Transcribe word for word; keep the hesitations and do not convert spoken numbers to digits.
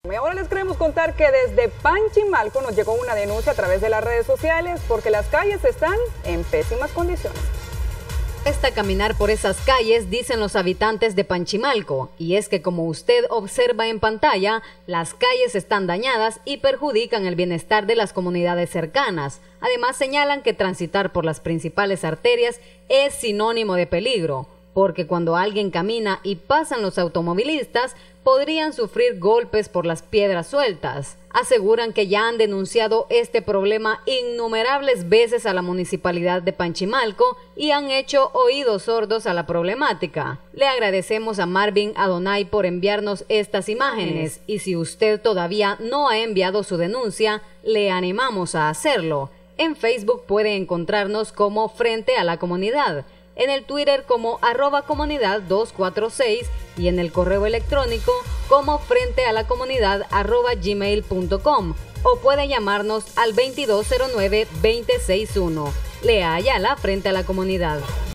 Y ahora les queremos contar que desde Panchimalco nos llegó una denuncia a través de las redes sociales porque las calles están en pésimas condiciones. Cuesta caminar por esas calles, dicen los habitantes de Panchimalco, y es que como usted observa en pantalla, las calles están dañadas y perjudican el bienestar de las comunidades cercanas. Además señalan que transitar por las principales arterias es sinónimo de peligro, porque cuando alguien camina y pasan los automovilistas, podrían sufrir golpes por las piedras sueltas. Aseguran que ya han denunciado este problema innumerables veces a la municipalidad de Panchimalco y han hecho oídos sordos a la problemática. Le agradecemos a Marvin Adonai por enviarnos estas imágenes y si usted todavía no ha enviado su denuncia, le animamos a hacerlo. En Facebook puede encontrarnos como Frente a la Comunidad, en el Twitter como arroba comunidad dos cuatro seis y en el correo electrónico como frente a la comunidad arroba gmail punto com o puede llamarnos al veintidós cero nueve, veinte sesenta y uno. Lea Ayala, Frente a la Comunidad.